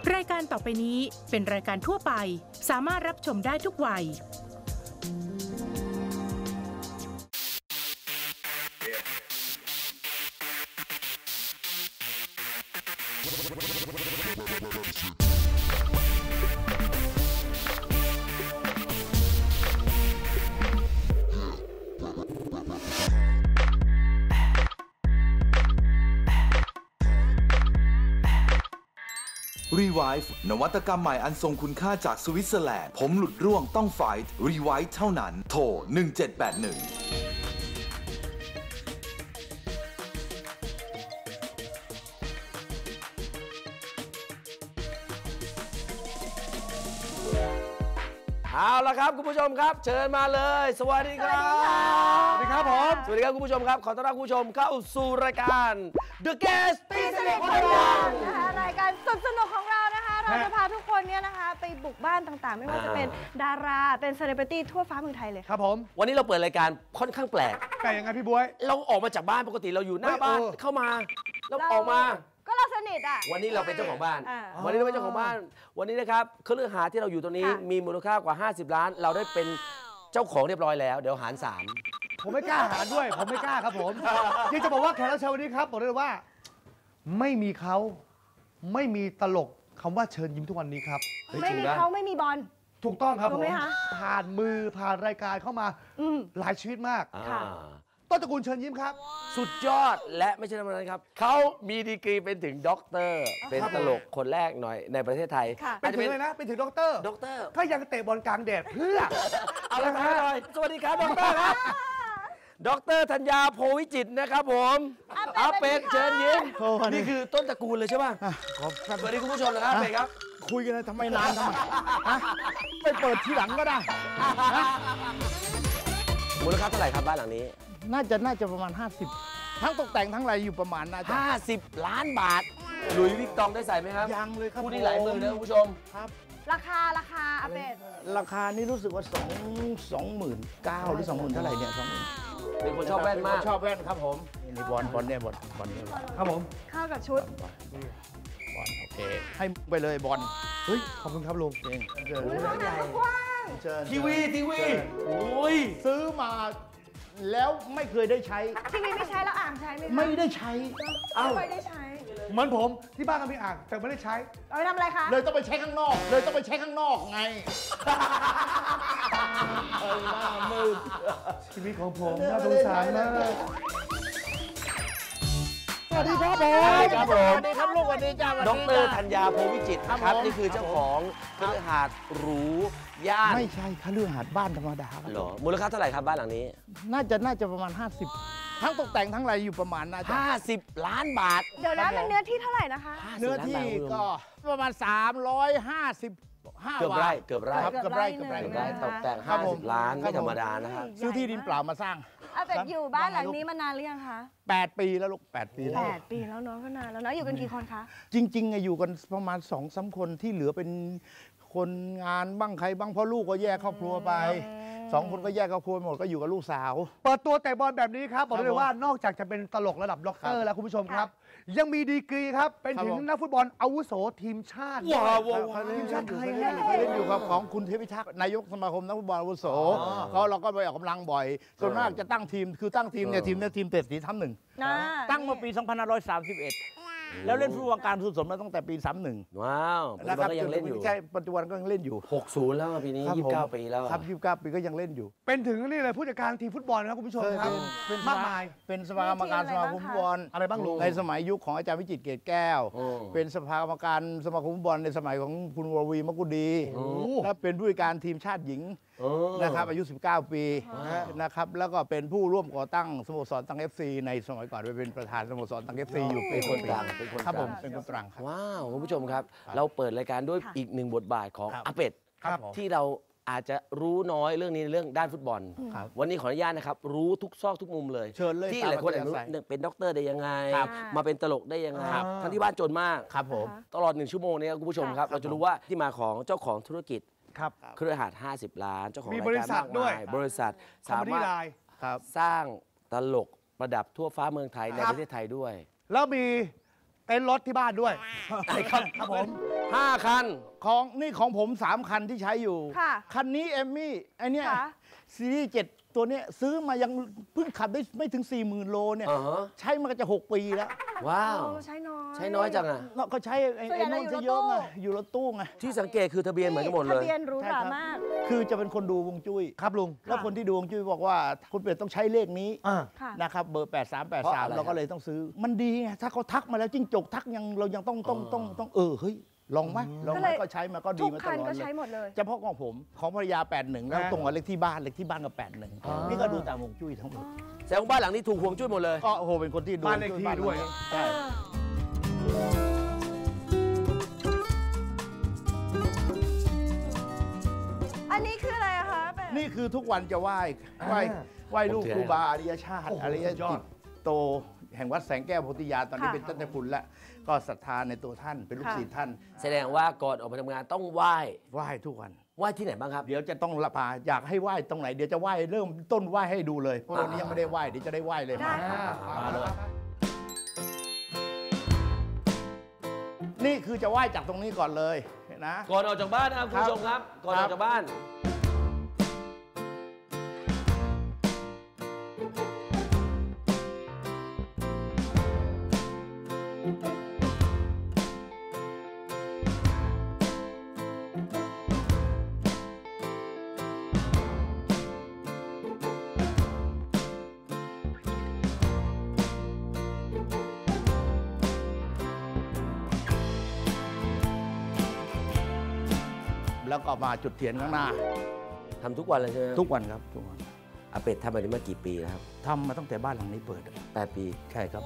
รายการต่อไปนี้เป็นรายการทั่วไปสามารถรับชมได้ทุกวัย Revive นวัตกรรมใหม่อันทรงคุณค่าจากสวิตเซอร์แลนด์ผมหลุดร่วงต้องไฟท์ Revive เท่านั้นโทร1781 เอาละครับคุณผู้ชมครับเชิญมาเลยสวัสดีครับสวัสดีครับผมสวัสดีครับคุณผู้ชมครับขอต้อนรับคุณผู้ชมเข้าสู่รายการ The Guest ตีสนิทคนดังนะคะรายการสุดสนุกของเรานะคะเราจะพาทุกคนเนี่ยนะคะไปบุกบ้านต่างๆไม่ว่าจะเป็นดาราเป็นเซเลบริตี้ทั่วฟ้าเมืองไทยเลยครับผมวันนี้เราเปิดรายการค่อนข้างแปลกแต่ยังไงพี่บ๊วยเราออกมาจากบ้านปกติเราอยู่หน้าบ้านเข้ามาแล้วออกมาก็เราสนิทอ่ะวันนี้เราเป็นเจ้าของบ้านวันนี้เราเป็นเจ้าของบ้านวันนี้นะครับเครือหาที่เราอยู่ตรงนี้มีมูลค่ากว่า50 ล้านเราได้เป็นเจ้าของเรียบร้อยแล้วเดี๋ยวหาร3 ผมไม่กล้าหารด้วยผมไม่กล้าครับผมยังจะบอกว่าแขกรับเชิญวันนี้ครับบอกเลยว่าไม่มีเขาไม่มีตลกคำว่าเชิญยิ้มทุกวันนี้ครับไม่มีเขาไม่มีบอลถูกต้องครับผมผ่านมือผ่านรายการเข้ามาหลายชีวิตมากต้นตระกูลเชิญยิ้มครับสุดยอดและไม่ใช่ธรรมดาครับเขามีดีกรีเป็นถึงด็อกเตอร์เป็นตลกคนแรกหน่อยในประเทศไทยเป็นถึงเลยนะเป็นถึงด็อกเตอร์ถ้ายังเตะบอลกลางแดดเพื่อเอาละครับสวัสดีครับด็อกเตอร์ครับด็อกเตอร์ธัญญาโพวิจิตรนะครับผมอาเป็ดเชิญยิ้มนี่คือต้นตระกูลเลยใช่ป่ะสวัสดีคุณผู้ชมนะครับเป็ดครับคุยกันทำไมนานทำไมไปเปิดทีหลังก็ได้มูลค่าเท่าไหร่ครับบ้านหลังนี้น่าจะประมาณ50ทั้งตกแต่งทั้งอะไรอยู่ประมาณน่าจะ 50 ล้านบาทหลุยส์วิกตองได้ใส่ไหมครับยังเลยครับผู้ที่หลายมือนะคุณผู้ชมครับราคาอาเป็ดราคานี่รู้สึกว่า29,000หรือ20,000เท่าไหร่เนี่ย20,000 เป็นคนชอบแว่นมากชอบแว่นครับผมนี่บอลเนี่ยบอลนี่ครับผมเข้ากับชุดบอลโอเคให้ไปเลยบอลเฮ้ยขอบคุณครับลุงเองเชิญกว้างทีวีโอ้ยซื้อมาแล้วไม่เคยได้ใช้ทีวีไม่ใช้แล้วอ่างใช้ไหมไม่ได้ใช้ไม่ได้ใช้เหมือนผมที่บ้านก็มีอ่างแต่ไม่ได้ใช้เอาไปทำอะไรคะเลยต้องไปใช้ข้างนอกไงหน้ามืดชีวิตของผมน่าสงสารมากสวัสดีครับผมสวัสดีครับลูกสวัสดีจ้าดร.ธัญญาโพวิจิตรครับนี่คือเจ้าของคฤหาสน์หรูย่านไม่ใช่คฤหาสน์บ้านธรรมดาหรอมูลค่าเท่าไหร่ครับบ้านหลังนี้น่าจะประมาณ50ทั้งตกแต่งทั้งอะไรอยู่ประมาณน่าจะ 50 ล้านบาทเดี๋ยวนะมันเนื้อที่เท่าไหร่นะคะเนื้อที่ก็ประมาณ355 เกือบไร่ตกแต่ง50 ล้านไม่ธรรมดานะฮะซื้อที่ดินเปล่ามาสร้างเป็ดอยู่บ้านหลังนี้มานานหรือยังคะ 8 ปีแล้วลูก8 ปีแล้วเนาะก็นานแล้วเนาะอยู่กันกี่คนคะจริงๆอยู่กันประมาณ2-3 คนที่เหลือเป็นคนงานบ้างใครบ้างเพราะลูกก็แยกครอบครัวไป2 คนก็แยกครอบครัวหมดก็อยู่กับลูกสาวเปิดตัวแต่บอลแบบนี้ครับบอกเลยว่านอกจากจะเป็นตลกระดับด็อกเตอร์แล้วคุณผู้ชมครับยังมีดีกรีครับเป็นถึงนักฟุตบอลอาวุโสทีมชาติทีมชาติไทยเล่นอยู่ครับของคุณเทพิทักษ์นายกสมาคมนักฟุตบอลอาวุโสเราก็ไปออกกำลังบ่อยส่วนมากจะตั้งทีมเนี่ยทีมเตะสีทั้ง1ตั้งมาปี2531แล้วเล่นฟุตบอลการผสมมาตั้งแต่ปี31 ว้าวนะครับยังเล่นอยู่ใช่ปัจจุบันก็ยังเล่นอยู่ 60แล้วปีนี้29 ปีแล้วครับ29 ปีก็ยังเล่นอยู่เป็นถึงนี่เลยผู้จัดการทีมฟุตบอลนะครับคุณผู้ชมครับเป็นมากมายเป็นสภากรรมการสมาคมฟุตบอลอะไรบ้างลุงในสมัยยุคของอาจารย์วิจิตรเกตแก้วเป็นสภากรรมการสมาคมฟุตบอลในสมัยของคุณวรวีมกุดีและเป็นผู้จัดการทีมชาติหญิงนะครับอายุ19 ปีนะครับแล้วก็เป็นผู้ร่วมก่อตั้งสโมสรตัง FC ในสมัยก่อนเป็นประธานสโมสรตัง FC อยู่เป็นคนกลางครับผมเป็นคนตรังครับว้าวคุณผู้ชมครับเราเปิดรายการด้วยอีก1 บทบาทของอาเป็ดที่เราอาจจะรู้น้อยเรื่องนี้เรื่องด้านฟุตบอลวันนี้ขออนุญาตนะครับรู้ทุกซอกทุกมุมเลยที่หลายคนอาจจะเป็นด็อกเตอร์ได้ยังไงมาเป็นตลกได้ยังไงทั้งที่บ้านจนมากครับผมตลอด1 ชั่วโมงนี้คุณผู้ชมครับเราจะรู้ว่าที่มาของเจ้าของธุรกิจเครือข่าย50 ล้านเจ้าของมีบริษัทด้วยบริษัทสามารถสร้างตลกประดับทั่วฟ้าเมืองไทยในประเทศไทยด้วยแล้วมีเต็นท์รถที่บ้านด้วยครับผม5 คันของผม3 คันที่ใช้อยู่ค่ะคันนี้เอมมี่ไอเนี้ยค่ะซีรีส์7ตัวเนี้ยซื้อมายังเพิ่งขับได้ไม่ถึง 40,000 โลเนี่ย ใช้มาจะ6 ปีแล้วว้าวใช้น้อยใช้น้อยจังอ่ะเนาะเขาใช้ไอ้ส่วนใหญ่นู่นเราซะเยอะไงออยู่รถตู้ไงที่สังเกตคือทะเบียนเหมือนกันหมดเลยทะเบียนหรูหรามากคือจะเป็นคนดูฮวงจุ้ยครับลุงแล้วคนที่ดูฮวงจุ้ยบอกว่าคุณเป็ดต้องใช้เลขนี้ค่ะนะครับเบอร์เพราะอะไร 8383เราก็เลยต้องซื้อมันดีไงถ้าเขาทักมาแล้วจิ้งจกทักเรายังต้องเฮ้ยลองไหมลองไหมก็ใช้มาก็ดีทุกมาตคันลอดก็เลใช้ยหมดเลยเฉพาะของผมของภรรยา81แล้วตรงกับเลขที่บ้านก็81นี่ก็ดูตามฮวงจุ้ยทั้งหมดแสดงว่าบ้านหลังนี้ถูกห่วงจุ้ยหมดเลยก็โอ้โหเป็นคนที่ดูบ้านเลขที่ด้วยใช่อันนี้คืออะไรอะคะเป็ดนี่คือทุกวันจะไหว้ลูกครูบาอริยชาติโอ้โหอริยสุดยอจิดตโตแห่งวัดแสงแก้วโพธิญาณตอนนี้ค่ะเป็นเจ้าพระคุณแล้วก็ศรัทธาในตัวท่านเป็นลูกศิษย์ท่านแสดงว่าก่อนออกไปทำงานต้องไหว้ไหว้ทุกวันไหว้ที่ไหนบ้างครับเดี๋ยวจะต้องละพาอยากให้ไหว้ตรงไหนเดี๋ยวจะไหว้เริ่มต้นไหว้ให้ดูเลยเพราะวันนี้ยังไม่ได้ไหว้เดี๋ยวจะได้ไหว้เลยได้ค่ะมาเลยนี่คือจะไหว้จากตรงนี้ก่อนเลยนะก่อนออกจากบ้านนะครับคุณผู้ชมครับ ก่อนออกจากบ้านแล้วก็มาจุดเทียนข้างหน้าทำทุกวันเลยใช่ไหมทุกวันครับทุกวันอาเป็ดทำแบบนี้มากี่ปีแล้วครับทำมาตั้งแต่บ้านหลังนี้เปิด 8 ปีใช่ครับ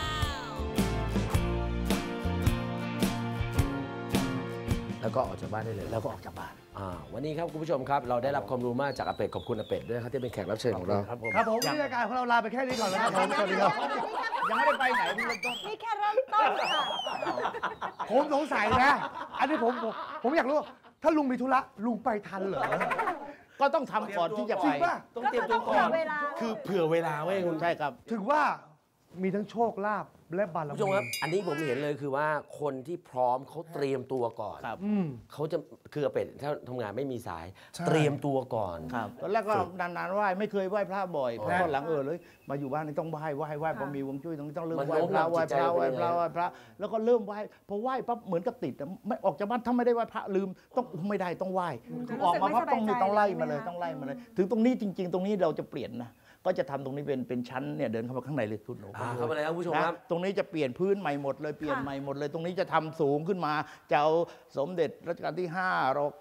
แล้วก็ออกจากบ้านได้เลยแล้วก็ออกจากบ้านวันนี้ครับคุณผู้ชมครับ เราได้รับความรู้มากจากอาเป็ดขอบคุณอาเป็ดด้วยนะครับที่เป็นแขกรับเชิญของเราครับผมครับผมนี่รายการของเราลาไปแค่นี้ก่อนนะครับผมสวัสดีครับยังไม่ได้ไปไหนพี่เริ่มต้นนี่แค่เริ่มต้นค่ะผมสงสัยนะ อันนี้ผมอยากรู้ว่าถ้าลุงมีธุระลุงไปทันเหรอก็ต้องทำก่อนที่จะจไปริงป่ะต้องเตรียมตัวก่อนก็คือต้องเผื่อเวลาคือเผื่อเวลาไว้คุณใช่ครับถึงว่ามีทั้งโชคลาภและบารคุณมีผู้ชมครับ อันนี้ผมเห็นเลยคือว่าคนที่พร้อมเขาเตรียมตัวก่อนครับเขาจะคืออาเป็ดถ้าทำงานไม่มีสายใช่เตรียมตัวก่อนครับตอนแรกก็นานๆไหว้ไม่เคยไหว้พระบ่อยพอตอนหลังเลยมาอยู่บ้านนี่ต้องไหว้พอมีวงจุ้ยต้องเริ่มมันไหว้พระโน้มน้าวไหว้จิตพใจระเราไหว้เป็นพระยังไงไหว้พระแล้วก็เริ่มไหว้พอไหว้ปั๊บเหมือนกับติดอะไม่ออกจากบ้านถ้าไม่ได้ไหว้พระลืมต้องไม่ได้ต้องไหว้คือออกมาปั๊บต้องไล่มาเลยต้องไล่มาเลย ถึงตรงนี้จริง ๆ ตรงนี้เราจะเปลี่ยนนะก็จะทำตรงนี้เป็นชั้นเนี่ยเดินเข้ามาข้างในเลยคุณหนูเข้ามาเลยครับคุณผู้ชมครับตรงนี้จะเปลี่ยนพื้นใหม่หมดเลยเปลี่ยนใหม่หมดเลย ตรงนี้จะทำสูงขึ้นมาจะเอาสมเด็จรัชกาลที่5ร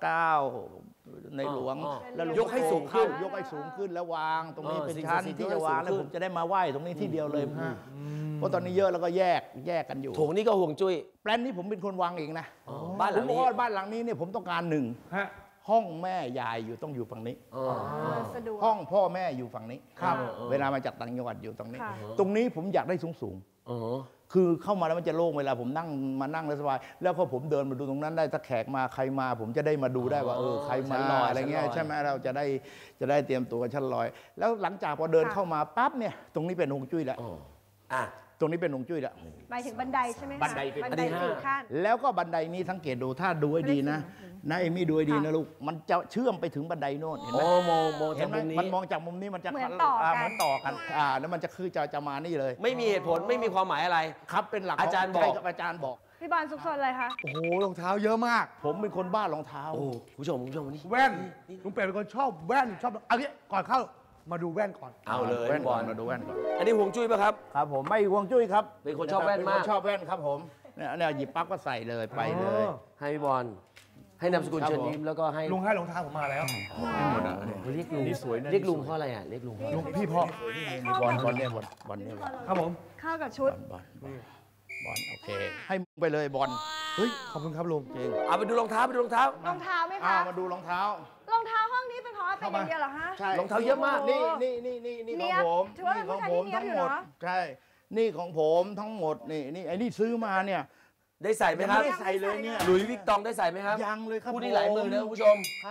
9ในหลวง แล้วยกให้สูงขึ้นยกให้สูงขึ้นแล้ววาง ตรงนี้เป็นสิ่งชั้นศักดิ์สิทธิ์ที่จะวางยกให้แล้วสูงขึ้ผนมจะได้มาไหว้ตรงนี้ที่เดียวเลยเพราะตอนนี้เยอะแล้วก็แยกกันอยู่โถงนี่ก็ห่วงจุ้ยแปลนนี้ผมเป็นคนวางเองนะบ้านหผลัมงบอกนี้ว่าบ้านหลังนี้เนี่ยผมต้องการหนึ่งฮะห้องแม่ยายต้องอยู่ฝั่งนี้สะดวกห้องพ่อแม่อยู่ฝั่งนี้ครับเวลามาจากต่างจังหวัดอยู่ตรงนี้ค่ะตรงนี้ผมอยากได้สูงอ๋อคือเข้ามาแล้วมันจะโล่งเวลาผมมานั่งแล้วสบาย แล้วพอผมเดินมาดูตรงนั้นได้ถ้าแขกมาใครมา ผมจะได้มาดูได้ว่าใครชั้มานลอยอะไรเงี้ยชั้นลอยใช่ไหมเราจะได้เตรียมตัวชั้นลอย แล้วหลังจากพอเดินเข้ามาปั๊บเนี่ยตรงนี้เป็นฮวงจุ้ยแล้วอ๋ออ่ะตรงนี้เป็นฮวงจุ้ยแล้วหมายถึงบันไดใช่ไหมคะบันไดเป็นบันไดอันนี้ 4 ขั้นแล้วก็บันไดนี้สังเกตดูถ้าดูให้ดีนะเอมี่ดูให้ดีนะลูกมันจะเชื่อมไปถึงบันไดโน่นเห็นไหมโอ้มองเห็จาน กไหมมุมนี้มันมองจากมุมนี้มันจะเหมือนต่อกันเหมือนต่อกันแล้วมันจะคือจะมานี่เลยไม่มีเหตุผลไม่มีความหมายอะไรครับเป็นหลักอาจารย์บอกใช่คอาจารย์บอกพี่บอลซุกซนอะไรคะโอ้โหรองเท้าเยอะมากผมเป็นคนบ้ารองเท้าโอ้คุณผู้ชมวันนี้แว่นลุงเป็ดเป็นคนชอบแว่นชอบเอางี้ก่อนเข้ามาดูแว่นก่อนเอาเลยแว่นบก่ออนลมาดูแว่นก่อนอันนี้ห่วงจุ้ยป่ะครับครับผมไม่ห่วงจุ้ยครับเป็นคนชอบแว่นมากเป็นคนชอบแว่นครับผมเนี่ยหยิบปั๊บก็ใส่เลยไปเลยให้พี่บอลให้นามสกุลครับเชิญยิ้มแล้วก็ให้ลุงให้รองเท้าผมมาแล้วหมดอ่ะเรียกลุงนี่สวยนะเรียกลุงเพราะอะไรอ่ะเรียกลุงเพราะลุงพี่พ่อบอลเนี่ยบอลเนี่ยครับผมเข้ากับชุดบอลโอเค ให้ไปเลยบอลเฮ้ยขอบคุณครับลุงจริงเอาไปดูรองเท้าไปดูรองเท้ารองเท้าไหมอ้าคะวมาดูรองเท้ารองเท้าห้องนี้เป็นของอาเป็ดอย่างเดียวเหรอคะใช่รองเท้าเยอะมากนี่เนีของยบผมถือว่าเป็นผู้ชายที่เนียบอยู่เนอะใช่นี่ของผมทั้งหมดนี่ไอ้นี่ซื้อมาเนี่ยได้ใส่ไหมครับไม่ได้ใส่เลยเนี่ยหลุยส์วิกตองได้ใส่ไหมครับยังเลยครับพูดได้หลายมือนะคุณผู้ชมครับ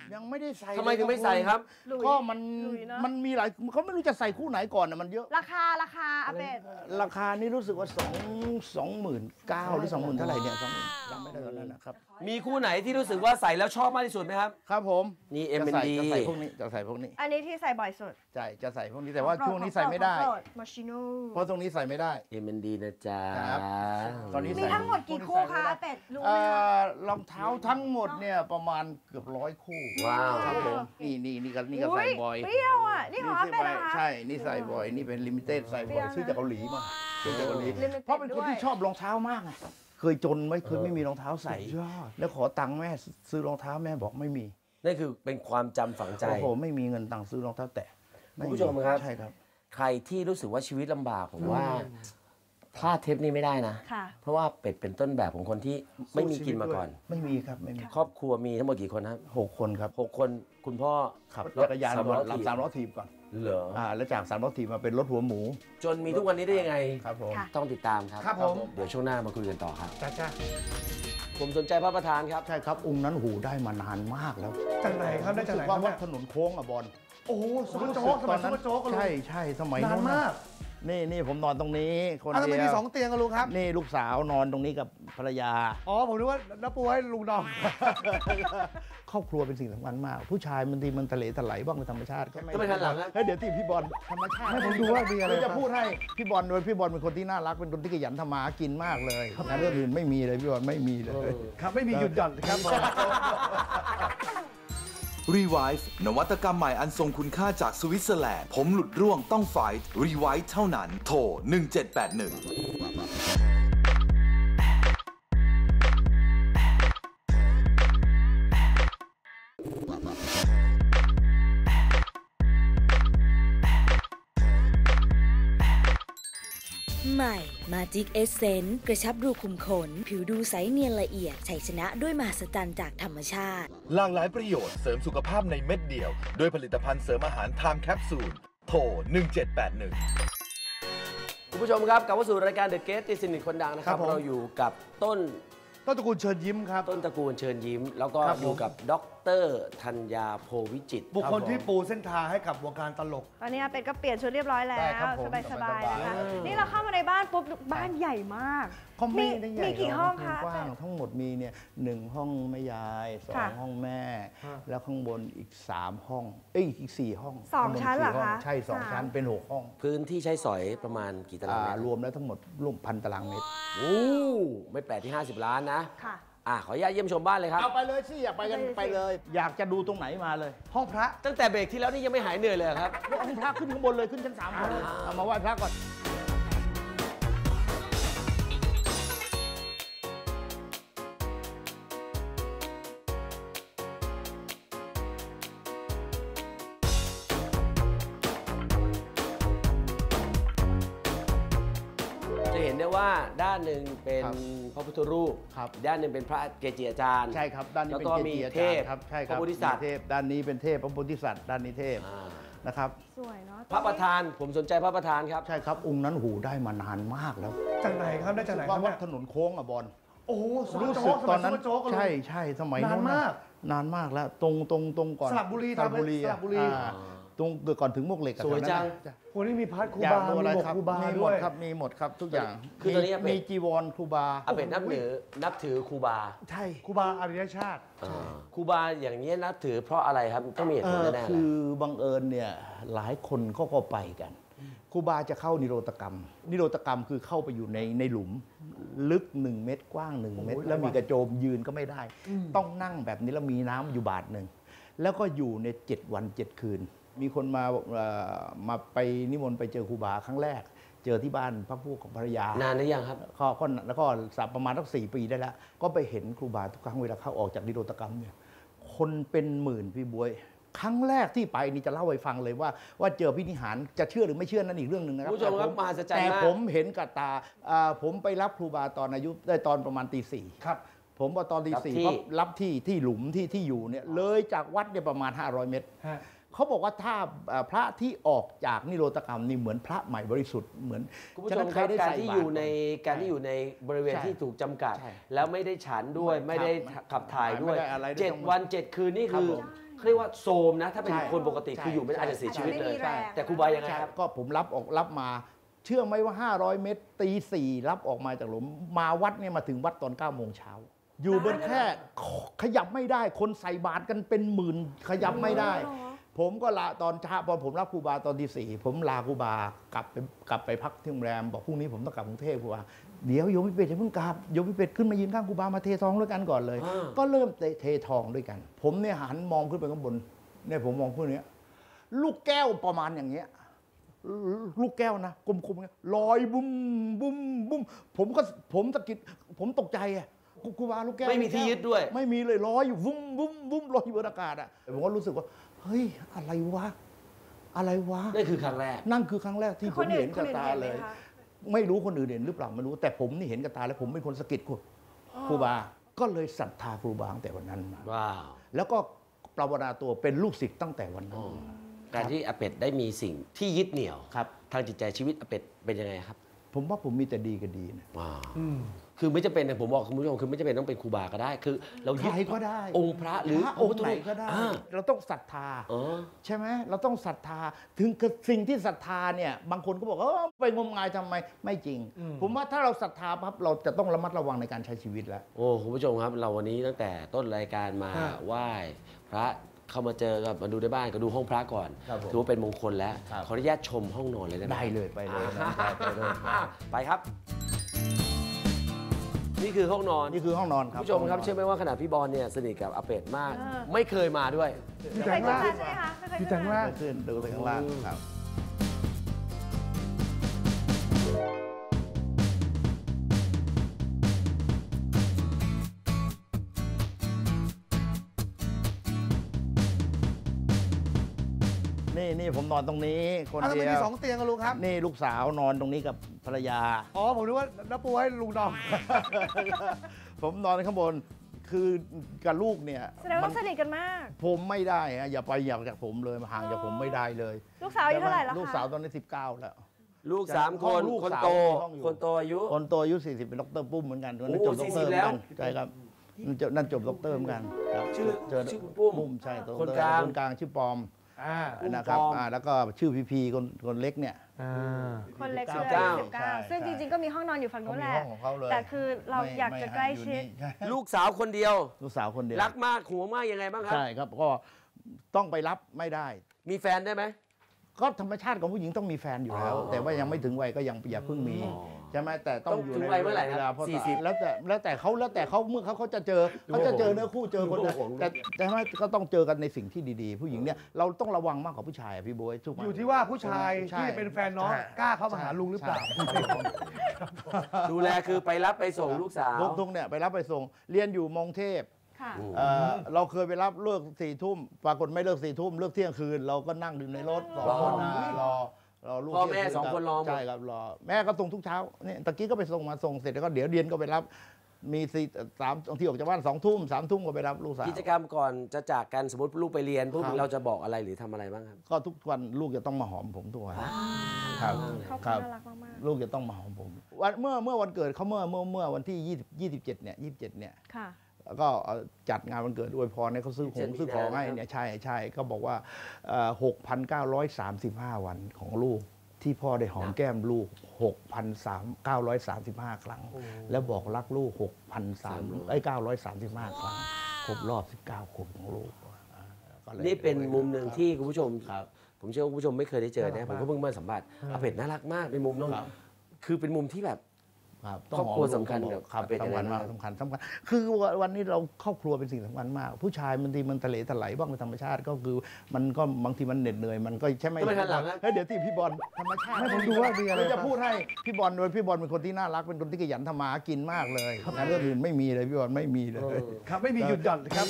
ยังไม่ได้ใส่ทำไมถึงไม่ใส่ครับก็มันหลุยเนอะมันมีหลายเขาไม่รู้จะใส่คู่ไหนก่อนนะมันเยอะราคาอาเป็ดราคานี่รู้สึกว่า29,000หรือ20,000เท่าไหร่เนี่ย20,000จำไม่ได้ตอนนั้นนะครับมีคู่ไหนที่รู้สึกว่าใส่แล้วชอบมากที่สุดไหมครับครับผมนี่จะใส่ M&D จะใส่พวกนี้จะใส่พวกนี้อันนี้ที่ใส่บ่อยสุดใช่จะใส่พวกนี้แต่ว่าช่วงนี้ใส่ไม่ได้มาชิโน่เพราะตรงนี้ใส่ไม่ได้ M&D นะจ๊ะครับตอนนี้มีทั้งหมดกี่คู่คะอาเป็ดรู้ไหมคะรองเท้าทั้งหมดเนี่ยประมาณเกือบ100 คู่ว้าวครับผมนี่ก็ใส่บ่อยเปรี้ยวอ่ะนี่ของอาเป็ดเหรอคะใช่นี่ใส่บ่อยนี่เป็นลิมิเต็ดใส่บ่อยซื้อจากเกาหลีมาซื้อจากเกาหลี Limited เพราะเป็นคนที่ด้วยชอบรองเท้ามากไงเคยจนไหมเคยไม่มีรองเท้าใส่แล้วขอตังค์แม่ซื้อรองเท้าแม่บอกไม่มีนั่นคือเป็นความจำฝังใจโอ้โหไม่มีเงินตังค์ซื้อรองเท้าแตะคุณผู้ชมครับใช่ครับใครที่รู้สึกว่าชีวิตลำบากผมว่าพลาดเทปนี้ไม่ได้นะค่ะเพราะว่าเป็ดเป็นต้นแบบของคนที่ไม่มีกินมาก่อนไม่มีครับไม่มีครอบครัวมีทั้งหมดกี่คนครับ 6 คนครับ 6 คนคุณพ่อขับรถจักรยานสามก่ล้ออน ถีบรับ3ล้อถีบก่อนเหรอแล้วจาก3ล้อถีบมาเป็นรถหัวหมูจนมีทุกวันนี้ได้ยังไงครับผมค่ะต้องติดตามครับครับผมเดี๋ยวช่วงหน้ามาคุยกันต่อครับจ้าผมสนใจพระประธานครับใช่ครับองค์นั้นหูได้มานานมากแล้วจากไหนครับได้จากไหนคว่ารับวัดถนนโค้งอะบอลโอ้โหซุปเปอร์โจ๊กสมัยซุปเปอร์โจ๊กกันลุงใช่สมัยนานนู้นมากนี่ผมนอนตรงนี้คนอ้าวทำเดีไมยมีว 2 เตียงกันลุงครับนี่ลูกสาวนอนตรงนี้กับภรรยาอ๋อ ผมนึกว่าน้าปูให้ลุงนอนครอบครัวเป็นสิ่งสำคัญมาก ผู้ชายมันทะเลถลายบ้างเป็นธรรมชาติก็ก็ไม่ทันหลังนะเฮ้ยเดี๋ยวที่พี่บอลธรรมชาติให้ผมดูว่ามีอะไรเดี๋ยวจะพูดให้พี่บอลเป็นคนที่น่ารักเป็นคนที่ขยันทำมาหากินมากเลยงานเรื่องอื่นไม่มีเลยพี่บอลไม่มีเลยครับไม่มีหยุดหย่อนครับ Revive นวัตกรรมใหม่อันทรงคุณค่าจากสวิตเซอร์แลนด์ ผมหลุดร่วงต้อง Fight Revive เท่านั้น โทร 1781 ใหม่ Magic Essence กระชับรูขุมขน ผิวดูใสเนียนละเอียดชัยชนะด้วยมหัศจรรย์จากธรรมชาติหลากหลายประโยชน์เสริมสุขภาพในเม็ดเดียว ด้วยผลิตภัณฑ์เสริมอาหารไทม์แคปซูล โทร 1781 คุณผู้ชมครับกลับมาสู่รายการ The Guest ตีสนิทคนดังนะคครัรับบผมเราอยู่กับต้นต้นตระกูลเชิญยิ้มครับต้นตระกูลเชิญยิ้ม แล้วก็ครับผมอยู่กับดรธัญญาโพวิจิตรบุคคลที่ปูเส้นทางให้กับวงการตลกตอนนี้อาเป็ดก็เปลี่ยนชุดเรียบร้อยแล้ได้ครับวผมสบายๆนะคะสบายๆนี่เราเข้ามาในบ้านปุ๊บบ้านใหญ่มากก็ไม่ได้ใหญ่มีกี่ห้องคะกว้างทั้งหมดมีเนี่ย1 ห้องแม่ยาย2 ห้องแม่ แล้วข้างบนอีก3 ห้องอีก4 ห้องสองชั้นเหรอข้างบคะ 4 ห้องใช่2 ชั้นเป็น6 ห้องพื้นที่ใช้สอยประมาณกี่ตารางเมตรรวมแล้วทั้งหมดร่วม1,000 ตารางเมตรโอ้ไม่แปลกที่ 50 ล้านนะค่ะขออนุญาตเยี่ยมชมบ้านเลยครับเอาไปเลยสิอยากไปกันไปเลย อยากจะดูตรงไหนมาเลยห้องพระตั้งแต่เบรกที่แล้วนี่ยังไม่หายเหนื่อยเลยครับห้องพระขึ้นข้างบนเลยขึ้นชั้น3เลยเอามาไหว้พระก่อนจะเห็นได้ว่าด้านหนึ่งเป็นครับพระพุทธรูปครับด้านหนึ่งเป็นพระเกจิอาจารย์ใช่ครับด้านนี้แล้วเป็นก็เกมีจิอาเทจารพย์ครับใช่คพรับระโพธิสัตว์มีเทพด้านนี้เป็นเทพพระโพธิสัตว์ด้านนี้เทพอ่านะครับสวยเนาะพระประธานผมสนใจพระประธานครับใช่ครับองค์นั้นหูได้มานานมากแล้วจากไหนครับได้จากไหนคว่ารับวัดถนนโค้งอะบอลโอ้โหซุปเปอรู้ร์โจ๊สึกกสตมัอย นนั้นซุปเปอร์โจ๊กกันลุงใช่สมัยนานนู้นมากนานมากแล้วตรงก่อนสระบุรีสระบุรีสระบุรีตรงก่อนถึงมวกเหล็กอะสวยจังแถนั้นน่ะวันนี้มีพัดครูอยาบากดูอะไรมีหมวกครับครูบามีหมด้วดยครับมีหมดครับทุกอย่างคือตอนนี้เป็นมีจีวรครูบาอาเป็ดนับถือครูบาใช่ครูบาอริยชาติครูบาอย่างนี้นับถือเพราะอะไรครับต้องมีเหตุผลแน่ๆคืเลยอบังเอิญเนี่ยหลายคนเขาก็ไปกันครูบาจะเข้านิโรธกรรม นิโรธกรรมคือเข้าไปอยู่ในหลุม ลึก 1 เมตรกว้าง 1 เมตร แล้วมีกระโจมยืนก็ไม่ได้ ต้องนั่งแบบนี้แล้วมีน้ำอยู่บาทหนึ่งแล้วก็อยู่ใน7 วัน 7 คืน มีคนมาไปนิมนต์ไปเจอครูบาครั้งแรก เจอที่บ้านพระผู้ของภรรยานานหรือยังครับแล้วก็สักประมาณสัก4 ปีได้แล้ว ก็ไปเห็นครูบาทุกครั้งเวลาเข้าออกจากนิโรธกรรมเนี่ยคนเป็นหมื่นพี่บวย ครั้งแรกที่ไปนี่จะเล่าให้ฟังเลยว่าเจอพินิหารจะเชื่อหรือไม่เชื่อนั่นอีกเรื่องหนึ่งนะครับผู้ชมครับมหัศจรรย์แต่มากผมเห็นกับตาผมไปรับครูบาตอนอายุได้ตอนประมาณตี 4 ครับผมพอตอนตีรับที่ 4ปั๊บรับที่หลุมที่อยู่เนี่ยเลยจากวัดเนี่ยประมาณ500 เมตรฮะเขาบอกว่าถ้าพระที่ออกจากนิโรธกรรมนี่เหมือนพระใหม่บริสุทธิ์เหมือนคุณผู้ฉะชนั้มนคใครรับได้การใส่ที่บาอตยู่ในการที่อยู่ในบริเวณใช่ที่ถูกจำกัดใช่แล้วไม่ได้ฉันด้วยไม่ได้ขับถ่ายด้วยไม่ได้อะไรด้วยทั้งหมด 7 วัน 7 คืนนี่ครับคือผมเขาเรียกว่าโซมนะถ้าเป็นคนปกติคืออยู่ไม่ได้อาจจะเสียชีวิตเลยแต่ครูบายังไงครับก็ผมรับมาเชื่อไหมว่า500 เมตรตี4รับออกมาจากหลุมมาวัดเนี่ยมาถึงวัดตอน9 โมงเช้าอยู่บนแค่ขยับไม่ได้คนใส่บาตรกันเป็นหมื่นขยับไม่ได้ผมก็ลาตอนเช้าพอผมรับครูบาตอนที่4ผมลาครูบากลับไปพักที่โรงแรมบอกพรุ่งนี้ผมต้องกลับกรุงเทพครูบาเดี๋ยวโยมพิเป็ดอย่าเพิ่งกลับโยมพิเป็ดขึ้นมายืนข้างครูบามาเททองด้วยกันก่อนเลยก็เริ่มเททองด้วยกันผมเนี่ยหันมองขึ้นไปข้างบนเนี่ยผมมองพวกนี้ลูกแก้วประมาณอย่างเงี้ยลูกแก้วนะกลมๆลอยบุ้มบุ้มบุ้มผมตะกิดผมตกใจอ่ะครูบาลูกแก้วไม่มีที่ยึดด้วยไม่มีเลยลอยอยู่วุ้มบุ้มบุ้มลอยอยู่บนอากาศอ่ะผมก็รู้สึกว่าเฮ้ยอะไรวะนั่นคือครั้งแรกที่ผมเห็นกับตาเลยไม่รู้คนอื่นเห็นหรือเปล่าไม่รู้แต่ผมนี่เห็นกับตาแล้วผมเป็นคนสะกิดครูบาก็เลยศรัทธาครูบาตั้งแต่วันนั้นมาว้าวแล้วก็ภาวนาตัวเป็นลูกศิษย์ตั้งแต่วันนั้นการที่อาเป็ดได้มีสิ่งที่ยึดเหนี่ยวทางจิตใจชีวิตอาเป็ดเป็นยังไงครับผมว่าผมมีแต่ดีกับดีนะคือไม่จำเป็นผมบอกคุณผู้ชมคือไม่จำเป็นต้องเป็นครูบาก็ได้คือเรายึดก็ได้องค์พระหรือองค์ไหนก็ได้เราต้องศรัทธาใช่ไหมเราต้องศรัทธาถึงสิ่งที่ศรัทธาเนี่ยบางคนก็บอกไปงมงายทำไมไม่จริงผมว่าถ้าเราศรัทธาปั๊บเราจะต้องระมัดระวังในการใช้ชีวิตแล้วโอ้คุณผู้ชมครับเราวันนี้ตั้งแต่ต้นรายการมาไหว้พระเข้ามาเจอกับมาดูในบ้านก็ดูห้องพระก่อนถือว่าเป็นมงคลแล้วขออนุญาตชมห้องนอนเลยได้เลยไปเลยไปครับนี่คือห้องนอนครับผู้ชมครับเชื่อไหมว่าขณะพี่บอลเนี่ยสนิทกับอาเป็ดมากไม่เคยมาด้วยอยู่แต่ข้างล่างอยู่แต่ข้างล่างขึ้นดูแต่ข้างล่างครับนี่ผมนอนตรงนี้คนเดียวมี2 เตียงกันลุงครับนี่ลูกสาวนอนตรงนี้กับภรรยาผมนึกว่าน้าปูให้ลุงนอนผมนอนข้างบนคือกับลูกเนี่ยแสดงว่าสนิทกันมากผมไม่ได้อย่าไปอยากจากผมเลยห่างจากผมไม่ได้เลยลูกสาวอายุเท่าไหร่แล้วคะลูกสาวตอนนี้19แล้วลูก3 คนคนโตอายุ40เป็นด็อกเตอร์ปุ้มเหมือนกันนั่นจบด็อกเตอร์เหมือนกันใช่ครับนั่นจบด็อกเตอร์เหมือนกันชื่อปุ้มใช่คนกลางชื่อปอมนะครับแล้วก็ชื่อพีคนเล็กเนี่ยคนเล็กชื่อ19ซึ่งจริงๆก็มีห้องนอนอยู่ฝั่งนู้นแหละแต่คือเราอยากจะใกล้ชิดลูกสาวคนเดียวรักมากหัวมากยังไงบ้างครับใช่ครับก็ต้องไปรับไม่ได้มีแฟนได้ไหมก็ธรรมชาติของผู้หญิงต้องมีแฟนอยู่แล้วแต่ว่ายังไม่ถึงวัยก็ยังอย่าเพิ่งมีใช่ไหมแต่ต้องอยู่ในเวลา 40แล้วแต่เขาเมื่อเขาจะเจอเนื้อคู่เจอคนแต่ไม่ก็ต้องเจอกันในสิ่งที่ดีๆผู้หญิงเนี่ยเราต้องระวังมากกว่าผู้ชายพี่โบ๊ยทุกอยู่ที่ว่าผู้ชายที่เป็นแฟนน้องกล้าเข้ามาหาลุงหรือเปล่าดูแลคือไปรับไปส่งลูกสาวทุกเนี่ยไปรับไปส่งเรียนอยู่มงเทพเราเคยไปรับเลิก4 ทุ่มปรากฏไม่เลิก4 ทุ่มเลิกเที่ยงคืนเราก็นั่งอยู่ในรถ2 คนรอลูกพ่อแม่2 คนรอใช่ครับรอแม่ก็ส่งทุกเช้านี่ตะกี้ก็ไปส่งเสร็จแล้วก็เดี๋ยวเรียนก็ไปรับมี3 ที่ออกจากบ้าน2 ทุ่ม3 ทุ่มก็ไปรับลูกสาวกิจกรรมก่อนจะจากกันสมมติลูกไปเรียนพวกเราจะบอกอะไรหรือทำอะไรบ้างครับก็ทุกวันลูกจะต้องมาหอมผมทุกวันครับน่ารักมากลูกจะต้องมาหอมผมเมื่อวันเกิดเขาเมื่อวันที่27เนี่ยก็จัดงานวันเกิดอวยพรให้เขาซื้อของให้เนี่ยใช่ก็บอกว่า 6,935 วันของลูกที่พ่อได้หอมแก้มลูก 6,935 ครั้งแล้วบอกรักลูก 935 ครั้งครบรอบ19 ขวบของลูกนี่เป็นมุมหนึ่งที่คุณผู้ชมผมเชื่อว่าคุณผู้ชมไม่เคยได้เจอนะผมก็เพิ่งมาสัมผัสอาเป็ดน่ารักมากในมุมนั้นคือเป็นมุมที่แบบครอบครัวสำคัญเป็นสำคัญมากสำคัญคือวันนี้เราครอบครัวเป็นสิ่งสำคัญมากผู้ชายบางทีมันทะเลถลายบ้างเป็นธรรมชาติก็คือมันก็บางทีมันเหน็ดเหนื่อยมันก็ใช่ไหมเดี๋ยวที่พี่บอลธรรมชาติผมดูว่ามีอะไรจะพูดให้พี่บอลเป็นคนที่น่ารักเป็นคนที่ขยันทำมากินมากเลยเรื่องอื่นไม่มีเลยพี่บอลไม่มีเลยครับไม่มีหยุดหย่อนครับ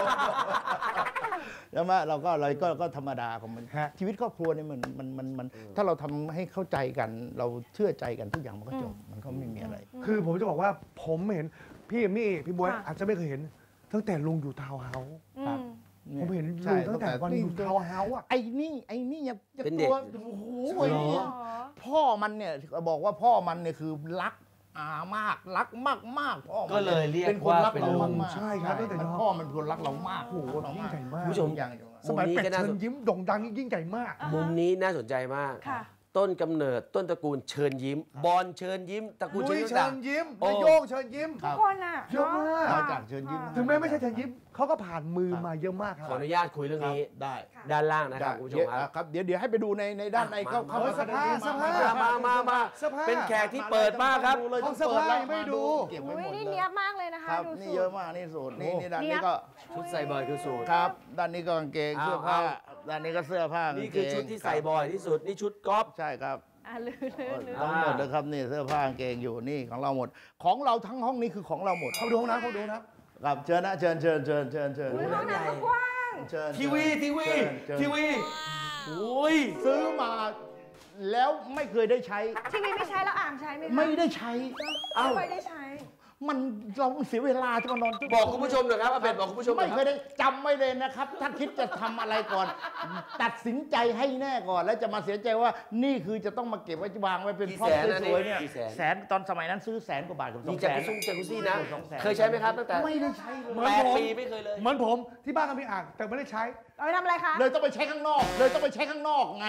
แล้วเราก็ธรรมดาของมันชีวิตครอบครัวเนี่ยมันถ้าเราทำให้เข้าใจกันเราเชื่อใจกันทุกอย่างมันก็จบมันก็ไม่มีอะไรคือผมจะบอกว่าผมเห็นพี่เอมี่พี่บ๊วยอาจจะไม่เคยเห็นตั้งแต่ลุงอยู่ทาวน์เฮาส์ผมเห็นลุงตั้งแต่วันอยู่ทาวน์เฮาส์ไอ้นี่ยังตัวโอ้โหพ่อมันเนี่ยบอกว่าพ่อมันเนี่ยคือรักมากรักมากพ่อก็เลยเรียกเป็นคนรักเราว่าเป็นลุงมากๆใช่ครับตั้งแต่น้องพ่อมันเป็นคนรักเรามากโอ้โหยิ่งใหญ่มากผู้ชมอย่างสมัยเป็ดเชิญยิ้มโด่งดังยิ่งใหญ่มากมุมนี้น่าสนใจมากค่ะต้นกำเนิดต้นตระกูลเชิญยิ้ม บอลเชิญยิ้มตระกูลลุยเชิเชิญญยิ้มโอ้นายโยงเชิญยิ้มทุกคนอ่ะเยอะมากมาจากเชิญยิ้มถึงแม้ไม่ใช่เชิญยิ้มเขาก็ผ่านมือมาเยอะมากครัขออนุญาตคุยเรื่องนี้ได้ด้านล่างนะครับคุณผู้ชมครับครับเดี๋ยวให้ไปดูในด้านในเข้ามาเสื้อผ้าเสื้อผ้ามาเสื้อผ้าเป็นแขกที่เปิดมากครับห้องเสื้อผ้ายังไม่ดูเก็บไว้อุ้หยมดนี่เลยเนี้ยบมากเลยนะคะครับดูนี่สูเยอะตรมากนี่สูตรนี่ด้านนี้ก็ชุดใส่บอยคือสูตรครับด้านนี้ก็กางเกงเอาเสื้อผ้าเอาด้านนี้ก็เสื้อผ้านี่นี่คือชุดที่ใส่บ่อยที่สุดนี่ชุดก๊อฟใช่ครับลืมทั้งหมดนะครับนี่เสื้อผ้ากางเกงอยู่นี่ของเราหมด ของเราทั้งห้องนี้คือของเราหมดเขาดูห้องน้ำเขาดูนะครับเชิญนะเชิญเชิญเชิญเชิญเชิญอุ้ยห้องน้ำก็กว้างเชิญทีวีเชิญทีวีอุ้ยซื้อมาแล้วไม่เคยได้ใช้ทีวีไม่ใช้แล้วอ่างใช้ไหมคะไม่ได้ใช้ไม่เคยได้ใช้มันเราเสียเวลาจะมานอนบอกคุณผู้ชมหน่อยครับอาเป็ดบอกคุณผู้ชมหน่ไม่อยคเครัยบได้จำไม่เลยนะครับ ถ้าคิดจะทำอะไรก่อน ตัดสินใจให้แน่ก่อน แล้วจะมาเสียใจว่านี่คือจะต้องมาเก็บไว้วางไว้เป็นกี่พร็อแสพนนะสวยๆเนี่ยกี่แสนแสนตอนสมัยนั้นซื้อ100,000 กว่าบาทกับมี 200,000 จากุซี่นะ 200,000 เคยใช้ไหมครับตั้งแต่ไม่ได้ใช้เลยแปดปีไม่เคยเลยเหมือนผมที่บ้านก็มีอ่างแต่ไม่ได้ใช้เอาไปทำอะไรคะเลยต้องไปใช้ข้างนอก เลยต้องไปใช้ข้างนอกไง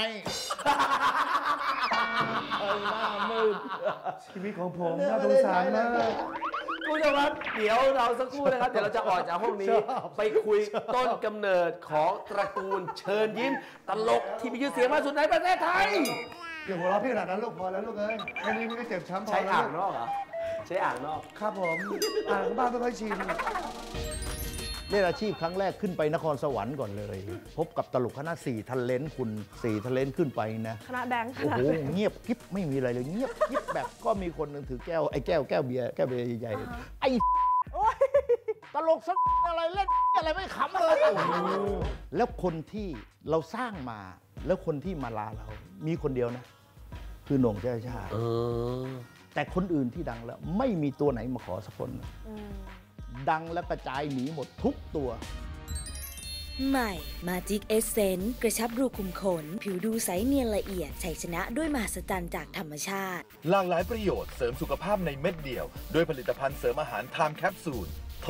เออหน้ามืดชีวิตของผมน่าสงสารมากคุณผู้ชมครับเดี๋ยวเราสักครู่นะครับ เดี๋ยวเราจะออกจากห้องนี้ ไปคุยต้นกำเนิดของตระกูลเชิญยิ้ม ตลกที่มีชื่อเสียงมากสุดในประเทศไทยอย่าหัวเราะพี่ขนาดนั้นลูกพอแล้วลูกเอ้ยแค่นี้มันก็เจ็บช้ำพอใช้แล้วอ่างลูกนอกเหรอใช้อ่างนอกครับผมอ่างบ้านไม่ค่อยชินเล่นอาชีพครั้งแรกขึ้นไปนครสวรรค์ก่อนเลย พบกับตลกคณะ4 ทันเลนคุณ4 ทันเลนขึ้นไปนะคณะแบงค์คโอ้ณะโหแบงค์เงียบกิ๊บไม่มีอะไรเลยเงียบกิ๊บแบบก็มีคนหนึ่งถือแก้วไอ้แก้วเบียร์ใหญ่ๆไอ้ตลกสักอะไรเล่นอะไรไม่ขำเลยแล้วคนที่เราสร้างมาแล้วคนที่มาลาเรา มีคนเดียวนะ คือโหน่งเจ้าชาติแต่คนอื่นที่ดังแล้วไม่มีตัวไหนมาขอสักคนดังและกระจายหนีหมดทุกตัวใหม่ Magic Essence กระชับรูขุมขน ผิวดูใสเนียนละเอียดชัยชนะด้วยมหัศจรรย์จากธรรมชาติหลากหลายประโยชน์เสริมสุขภาพในเม็ดเดียว ด้วยผลิตภัณฑ์เสริมอาหารไทม์แคปซูล โทร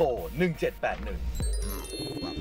1781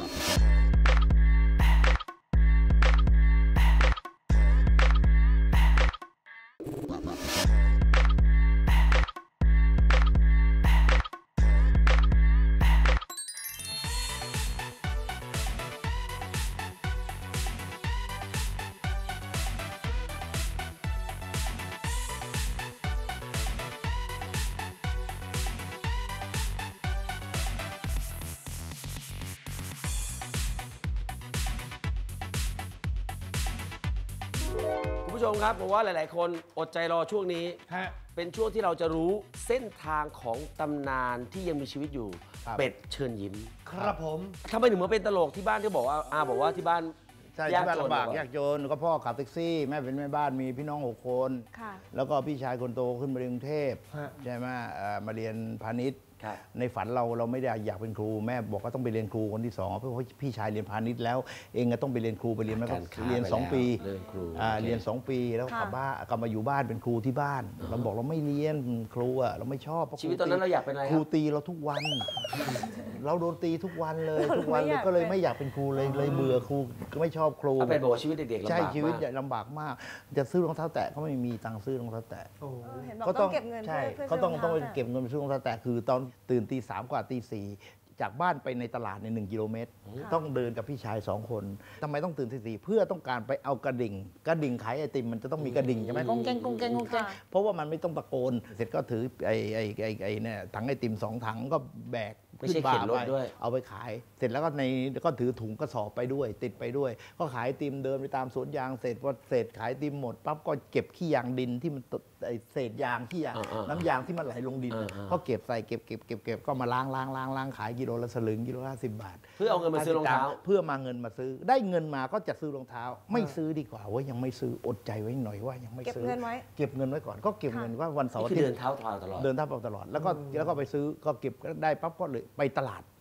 คุณผู้ชมครับผมว่าหลาย ๆ คนอดใจรอช่วงนี้ฮะเป็นช่วงที่เราจะรู้เส้นทางของตำนานที่ยังมีชีวิตอยู่ครับเป็ดเชิญยิ้มครับผมทำไมถึงมาเป็นตลกที่บ้านที่บอกว่าบอกว่าที่บ้านใช่ที่บ้านลำบากเหรอยากจนก็พ่อขับแท็กซี่ แม่เป็นแม่บ้านมีพี่น้อง6 คนค่ะแล้วก็พี่ชายคนโตขึ้นมาเรียนกรุงเทพฮะใช่ไหมมาเรียนพาณิชย์ครับในฝันเราไม่ได้อยากเป็นครู แม่บอกว่าต้องไปเรียนครูคนที่2เพราะว่าพี่ชายเรียนพาณิชย์แล้วเองก็ต้องไปเรียนครูไปเรียนไม่ก็การค้าเรียนไปแล้ว 2 ปีเรียนครูอ่าโอเคเรียน2 ปีแล้วค่ะกลับมาอยู่บ้านเป็นครูที่บ้าน เราบอกเราไม่เรียนครูอ่ะเราไม่ชอบเพราะชีวิตตอนนั้นเราอยากเป็นอะไรคครูรับตีเราทุกวัน เราโดนตีทุกวันเลยทุกวันไม่เลอย ยากก็เลยเป็นไม่อยากเป็นครูเลยเบื่อครูไม่ชอบครูอาเป็ดบอกว่าชีวิตเด็กๆลำบากใช่ชีวิตมากลำบากมาก จะซื้อรองเท้าแตะก็ไม่มีตังค์ซื้อรองเท้าแตะโอ้โหเห็นบอกต้องเก็บเงินใช่เพื่อเขาต้องซื้ไปรท้าเก็บเงินไปซื้อรองเท้าแตะคือตอนตื่นตี 3 กว่าตี 4จากบ้านไปในตลาดใน1 กิโลเมตร ต้องเดินกับพี่ชาย2 คนทำไมต้องตื่นตี 4เพื่อต้องการไปเอากระดิ่งขายไอติมมันจะต้องมีกระดิ่งใช่ไหมก้องแกงก้องแกงก้องแกงเพราะว่ามันไม่ต้องตะโกน เสร็จก็ถือไอ้เนี่ยถังไอติม2 ถังก็แบกไม่ใช่เข็นรถด้วยเอาไปขาย เสร็จแล้วก็ถือถุงกระสอบไปด้วย ติดไปด้วย ก็ขายไอติมเดินไปตามสวนยางเสร็จพอเสร็จขายไอติมหมดปั๊บก็เก็บขี้ยางดินที่มันไอเศษยางขี้ยางน้ำยางที่มันไหลลงดินก็เก็บใส่เก็บก็มาล้างขายกิโลละสลึงกิโลละ50 บาทเพื่อเอาเงินมาซื้อรองเท้าเพื่อมาเงินมาซื้อได้เงินมาก็จะซื้อรองเท้า ไม่ซื้อดีกว่าว่ายังไม่ซื้ออดใจไว้หน่อยว่ายังไม่เก็บซื้อเงินไว้เก็บเงินไว้ก่อนก็เก็บเงินว่าวันเสาร์นี่อาคือทิตเดินย์เท้าตลอดเดินเท้าตลอดแล้วก็ไปซื้อก็เก็บได้ปั๊บก็เลยไปตลาด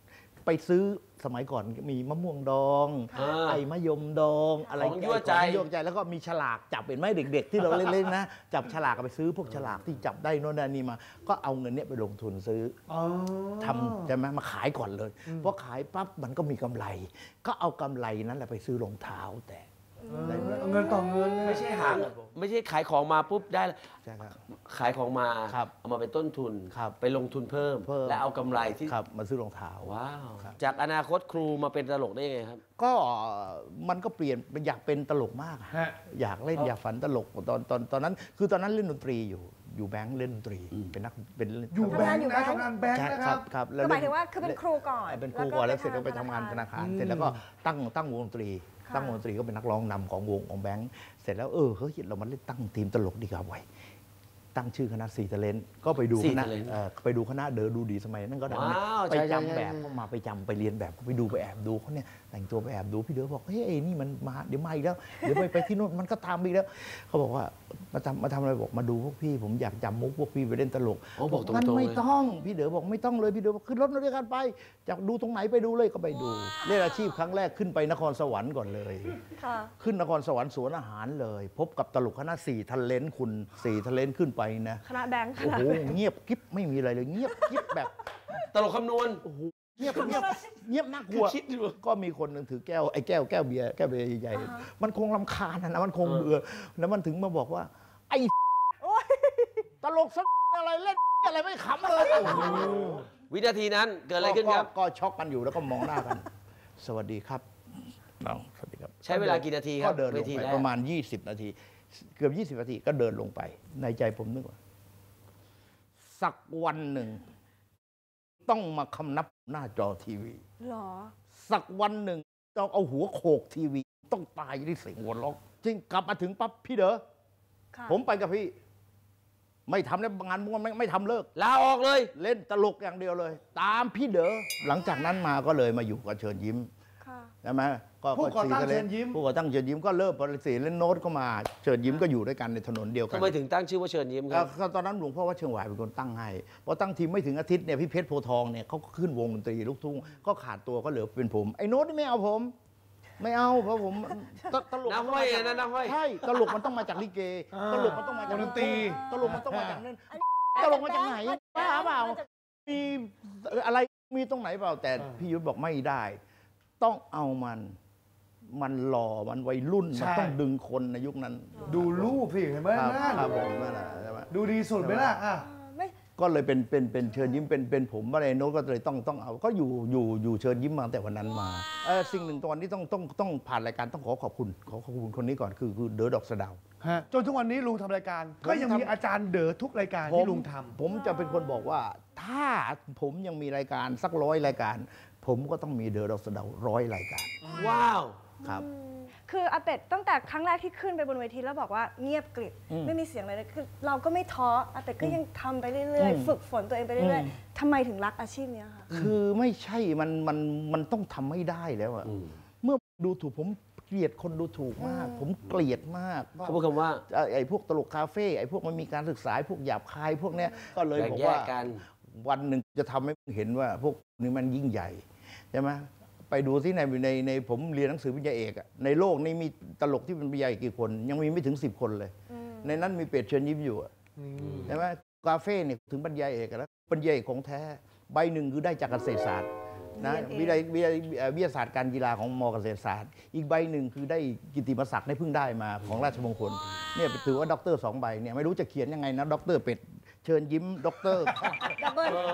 ไปซื้อสมัยก่อนมีมะม่วงดองไอ้มะยมดองอะไรของยั่วใจแล้วก็มีฉลากจับเห็นไหมเด็กๆที่เราเล่นๆนะจับฉลากไปซื้อพวกฉลากที่จับได้โน่นนั่นนี่มาก็เอาเงินเนี้ยไปลงทุนซื้อทำใช่ไหมมาขายก่อนเลยพอขายปั๊บมันก็มีกำไรก็เอากำไรนั้นแหละไปซื้อรองเท้าแต่เงินต่อเงินไม่ใช่ไม่ใช่ขายของมาปุ๊บได้ใช่ครับขายของมาครับเอามาเป็นต้นทุนครับไปลงทุนเพิ่มและเอากำไรที่มาซื้อรองเท้าว้าวจากอนาคตครูมาเป็นตลกได้ยังไงครับก็มันก็เปลี่ยนอยากเป็นตลกมากอยากเล่นอยากฝันตลกตอนนั้นคือตอนนั้นเล่นดนตรีอยู่แบงค์เล่นดนตรีเป็นนักเป็นอยู่แบงค์นะทำงานแบงค์นะครับครับแล้วหมายถึงว่าคือเป็นครูก่อนเป็นครูก่อนแล้วเสร็จก็ไปทำงานธนาคารเสร็จแล้วก็ตั้งวงดนตรีก็เป็นนักร้องนำของวงของแบงค์เสร็จแล้วเฮ้ยเรามาเล่นตั้งทีมตลกดีกว่าไว้ตั้งชื่อคณะ4 ทะเลนก็ไปดูคณะเดอดูดีสมัยนั้นก็ดังไปจำแบบเข้ามาไปจำไปเรียนแบบไปดูไปแอบดูเขาเนี่ยแต่งตัวไปแอบดูพี่เดอบอกเฮ้ยนี่มันมาเดี๋ยวมาอีกแล้วเดี๋ยวไปที่โน่นมันก็ตามอีกแล้วเขาบอกว่ามาทำอะไรบอกมาดูพวกพี่ผมอยากจำมุกพวกพี่ไปเล่นตลกบอกตรงๆมันไม่ต้องพี่เดอบอกไม่ต้องเลยพี่เดอบอกขึ้นรถด้วยกันไปจากดูตรงไหนไปดูเลยก็ไปดูเล่นอาชีพครั้งแรกขึ้นไปนครสวรรค์ก่อนเลยขึ้นนครสวรรค์สวนอาหารเลยพบกับตลกคณะ4 ทะเลนคุณ4 ทะเลนขึ้นไปนะคณะแบงค์โอ้โหเงียบกิ๊บไม่มีอะไรเลยเงียบกิ๊บแบบตลกคำนวณโอ้โหเงียบน่ากลัวก็มีคนหนึ่งถือแก้วไอ้แก้วเบียร์ใหญ่ๆมันคงรำคาญนะมันคงเบื่อแล้วมันถึงมาบอกว่าไอ้ตลกสักอะไรเล่นอะไรไม่ขำเลยวินาทีนั้นเกิดอะไรขึ้นครับก็ช็อกกันอยู่แล้วก็มองหน้ากันสวัสดีครับสวัสดีครับใช้เวลากี่นาทีครับก็เดินลงไปประมาณ20 นาทีเกือบ20 นาทีก็เดินลงไปในใจผมนึกว่าสักวันหนึ่งต้องมาคำนับหน้าจอทีวีหรอสักวันหนึ่งต้องเอาหัวโขกทีวีต้องตายด้วยเสียงหัวเราะจริงกลับมาถึงปั๊บพี่เด้อผมไปกับพี่ไม่ทำแล้วงานม้วนไม่ทำเลิกลาออกเลยเล่นตลกอย่างเดียวเลยตามพี่เด้อหลังจากนั้นมาก็เลยมาอยู่กับเชิญยิ้มใช่ไหมผู้ก่อตั้งเชิญยิ้มก็เลิกพอสีเล่นโน้ตก็มาเชิญยิ้มก็อยู่ด้วยกันในถนนเดียวกันทำไมถึงตั้งชื่อว่าเชิญยิ้มครับตอนนั้นหลวงพ่อวัดเชียงหวายเป็นคนตั้งให้พอตั้งทีมไม่ถึงอาทิตย์เนี่ยพี่เพชรโพทองเนี่ยเขาขึ้นวงดนตรีลูกทุ่งก็ขาดตัวก็เหลือเป็นผมไอ้โน้ตไม่เอาผมไม่เอาเพราะผมตลกน้ำห้อยนะน้ำห้อยใช่ตลกมันต้องมาจากลิเกตลกมันต้องมาจากดนตรีตลกมันต้องมาจากนั่นตลกมาจากไหนบ้าเปล่ามีอะไรมีตรงไหนเปล่าแต่พี่ยุทธบอกไม่ได้ต้องเอามันหล่อมันวัยรุ่นมันต้องดึงคนในยุคนั้นดูรูปสิเห็นไหมครับผมนั่นแหละดูดีสุดไหมล่ะก็เลยเป็นเชิญยิ้มเป็นผมอะไรโน้ตก็เลยต้องเอาก็อยู่เชิญยิ้มมาแต่วันนั้นมาสิ่งหนึ่งตอนนี้ต้องผ่านรายการต้องขอบคุณคนนี้ก่อนคือเด๋อดอกสะดาวจนทุกวันนี้ลุงทำรายการก็ยังมีอาจารย์เด๋อทุกรายการที่ลุงทำผมจะเป็นคนบอกว่าถ้าผมยังมีรายการสัก100 รายการผมก็ต้องมีเด๋อดอกสะดาว100 รายการว้าวครับคืออาเป็ดตั้งแต่ครั้งแรกที่ขึ้นไปบนเวทีแล้วบอกว่าเงียบกริบไม่มีเสียงอะไรเลยคือเราก็ไม่ท้ออาเป็ดก็ยังทำไปเรื่อยๆฝึกฝนตัวเองไปเรื่อยๆทำไมถึงรักอาชีพนี้คะคือไม่ใช่มันต้องทำให้ได้แล้วอะเมื่อดูถูกผมเกลียดคนดูถูกมากผมเกลียดมากเขาพูดคำว่าไอ้พวกตลกคาเฟ่ไอ้พวกมันมีการศึกษาพวกหยาบคายพวกเนี้ยก็เลยบอกว่าวันหนึ่งจะทำให้เห็นว่าพวกนี้มันยิ่งใหญ่ใช่ไหมไปดูที่ในผมเรียนหนังสือปริญญาเอกในโลกนี้มีตลกที่เป็นปริญญาเอกกี่คนยังมีไม่ถึง10 คนเลยในนั้นมีเป็ดเชิญยิ้มอยู่ใช่ไหมคาเฟ่เนี่ยถึงปริญญาเอกแล้วปริญญาเอกของแท้ใบหนึ่งคือได้จากเกษตรศาสตร์นะวิทยาศาสตร์การกีฬาของม.เกษตรศาสตร์อีกใบหนึ่งคือได้กิตติมศักดิ์ได้เพิ่งได้มาของราชมงคลเนี่ยถือว่าด็อกเตอร์2 ใบเนี่ยไม่รู้จะเขียนยังไงนะด็อกเตอร์เป็ดเชิญยิ้มด็อกเตอร์ดับเบิ้ล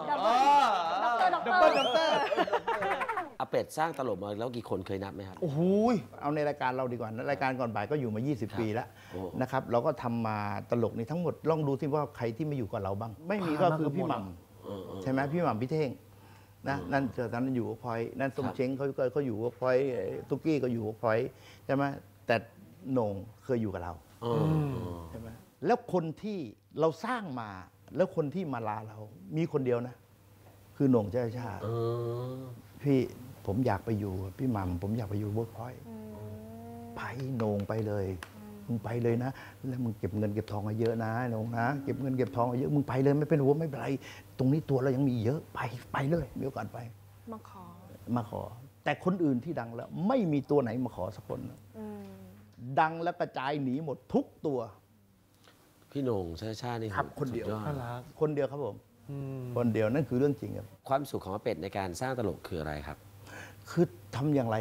อาเป็ดสร้างตลกมาแล้วกี่คนเคยนับไหมครับโอ้โหเอาในรายการเราดีกว่ารายการก่อนบ่ายก็อยู่มา20 ปีแล้วนะครับเราก็ทำมาตลกนี่ทั้งหมดลองดูสิว่าใครที่มาอยู่กับเราบ้างไม่มีก็คือพี่หม่ำใช่ไหมพี่หม่ำพี่เท่งนะนั่นตอนนั้นอยู่พอยนั่นสมเช้งเขาอยู่พอยตุ๊กกี้ก็อยู่พอยใช่ไหมแต่โหน่งเคยอยู่กับเราใช่ไหมแล้วคนที่เราสร้างมาแล้วคนที่มาลาเรามีคนเดียวนะคือโหน่งชาพี่ผมอยากไปอยู่พี่หม่ำผมอยากไปอยู่เวิร์กพอยต์ไปโหน่งไปเลยมึงไปเลยนะแล้วมึงเก็บเงินเก็บทองมาเยอะนะโหน่งนะเก็บเงินเก็บทองมาเยอะมึงไปเลยไม่เป็นหัวไม่เป็นไรตรงนี้ตัวเรายังมีเยอะไปเลยมีโอกาสไปมาขอ แต่คนอื่นที่ดังแล้ว ไม่มีตัวไหนมาขอสักคนดังแล้วกระจายหนีหมดทุกตัวพี่โหน่งชานี่ครับคนเดียวสุอคนเดียวครับผมคนเดียวนั่นคือเรื่องจริงครับความสุขของอาเป็ดในการสร้างตลกคืออะไรครับคือทำอย่างไร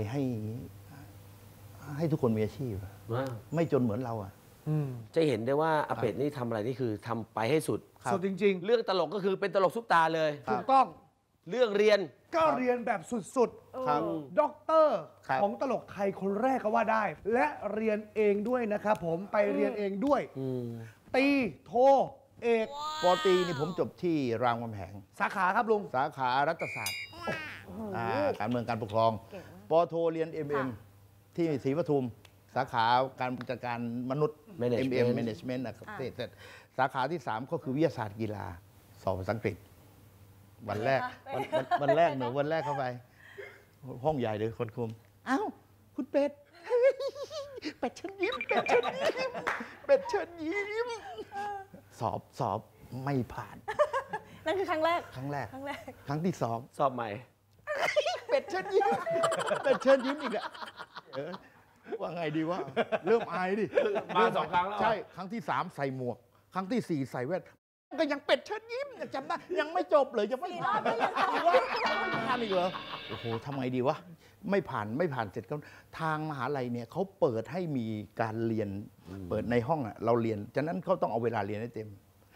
ให้ทุกคนมีอาชีพ ไม่จนเหมือนเราอ่ะจะเห็นได้ว่าอาเป็ดนี่ทำอะไรนี่คือทำไปให้สุดสุดจริงเรื่องตลกก็คือเป็นตลกซุปตาเลยๆ ถูกต้องเรื่องเรียนก็เรียนแบบสุดครับๆ ด็อกเตอร์ครับของตลกไทยคนแรกก็ว่าได้ และเรียนเองด้วยนะครับผมไปเรียนเองด้วย ตีโทเอกปอตรีนี่ผมจบที่รามคำแหงสาขาครับลุงสาขารัฐศาสตร์การเมืองการปกครอง ปอโทเรียน MM ที่ศรีปทุม สาขาการจัดการมนุษย์ Management Management นะครับเสร็จสาขาที่ 3 ก็คือวิทยาศาสตร์กีฬา สอบภาษาอังกฤษ วันแรกวันแรกเข้าไป ห้องใหญ่เลยคนคุมอ้าวคุณเป็ด เป็ดเชิญยิ้มเป็ดเชิญยิ้มเป็ดเชิญยิ้มสอบไม่ผ่านนั่นคือครั้งแรกครั้งแรก ครั้งที่ 2 สอบใหม่เป็ดเชิญยิ้มเป็ดเชิญยิ้มอีกอะว่าไงดีวะเริ่มอายดิมา2 ครั้งแล้วใช่ครั้งที่ 3 ใส่หมวก ครั้งที่ 4 ใส่แว่นก็ยังเป็ดเชิญยิ้มยังจำได้ยังไม่จบเลยยังไม่ผ่านไม่ผ่านอีกเหรอโอ้โหทำไงดีวะไม่ผ่านเสร็จก็ทางมหาลัยเนี่ยเขาเปิดให้มีการเรียนเปิดในห้องอะเราเรียนฉะนั้นเขาต้องเอาเวลาเรียนให้เต็ม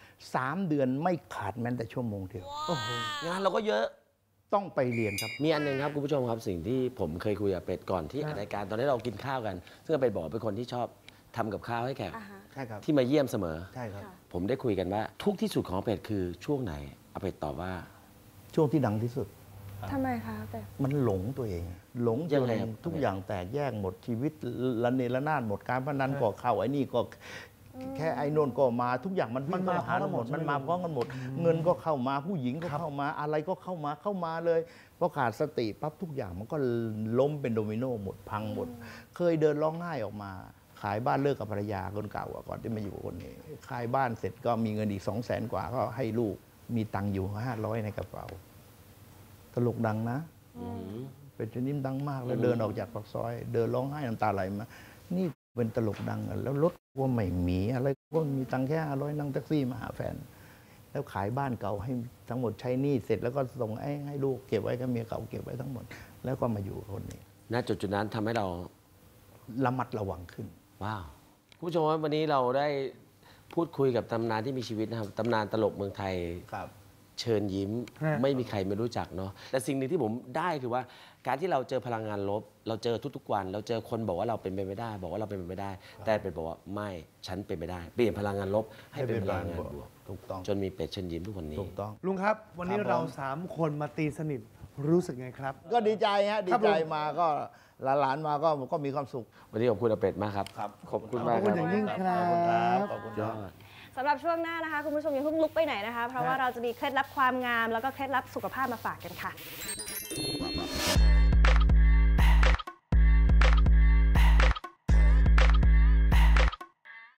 3 เดือนไม่ขาดแม้แต่ชั่วโมงเดียวงานเราก็เยอะต้องไปเรียนครับมีอันหนึ่งครับคุณผู้ชมครับสิ่งที่ผมเคยคุยกับเป็ดก่อนที่รายการตอนนี้เรากินข้าวกัน ซึ่งเป็ดบอกว่าเป็นคนที่ชอบทำกับข้าวให้แขกใช่ครับที่มาเยี่ยมเสมอใช่ครับผมได้คุยกันว่าทุกที่สุดของอาเป็ดคือช่วงไหนอาเป็ดตอบว่าช่วงที่ดังที่สุดทำไมคะแต่มันหลงตัวเอง หลงจยังนไงครับทุกอย่างแตกแยกหมดชีวิตระเนระนาดหมดการพนันก็เข้าไอ้นี่ก็แค่ไอ้โน่นก็มาทุกอย่างมันวิ่งมาหาหมดมันมาพร้อมกันหมด เงินก็เข้ามาผู้หญิงก็เข้ามาอะไรก็เข้ามาเลยพอขาดสติปั๊บทุกอย่างมันก็ล้มเป็นโดมิโนหมดพังหมด เคยเดินร้องไห้ออกมา ขายบ้านเลิกกับภรรยาคนเก่าก่อนที่มาอยู่คนนี้ขายบ้านเสร็จก็มีเงินอีก200,000 กว่าก็ให้ลูกมีตังค์อยู่500ในกระเป๋าตลกดังนะ เป็นชนิดดังมากแล้วเดินออกจากปากซอย เดินร้องไห้น้ำตาไหลมา นี่เป็นตลกดังอะแล้วรถก็ไม่มีอะไรก็มีตังค์แค่500นั่งแท็กซี่มาหาแฟน แล้วขายบ้านเก่าให้ทั้งหมดใช้หนี้เสร็จแล้วก็ส่งให้ลูกเก็บไว้กับเมียเก่าเก็บไว้ทั้งหมด แล้วก็มาอยู่คนนี้ณจุดนั้นทำให้เราระมัดระวังขึ้นว้าวคุณผู้ชมครับวันนี้เราได้พูดคุยกับตำนานที่มีชีวิตนะครับตำนานตลกเมืองไทยครับเชิญยิ้ม ไม่มีใครไม่รู้จักเนาะแต่สิ่งหนึ่งที่ผมได้คือว่าการที่เราเจอพลังงานลบ เราเจอทุกๆวัน เราเจอคนบอกว่าเราเป็นไปไม่ได้ บอกว่าเราเป็นไปไม่ได้ แต่เป็นบอกว่าไม่ฉันเป็นไปได้ เปลี่ยนพลังงานลบให้เป็นพลังงานบวกถูกต้องจนมีเป็ดเชิญยิ้มทุกวันนี้ถูกต้องลุงครับ วันนี้ครับผมเรา3 คนมาตีสนิทรู้สึกไงครับก็ดีใจฮะดีครับใจผมมาก็หลานๆมาก็มีความสุขวันนี้ขอบคุณอาเป็ดมากครับ ขอบคุณมากขอบคคุรัณบอย่างยิ่งครับขอบคุณยครัอบ ดสำหรับช่วงหน้านะคะ คุณผู้ชมอย่าเพิ่งลุกไปไหนนะคะ เพราะว่าเราจะมีเคล็ดลับความงาม แล้วก็เคล็ดลับสุขภาพมาฝากกันค่ะ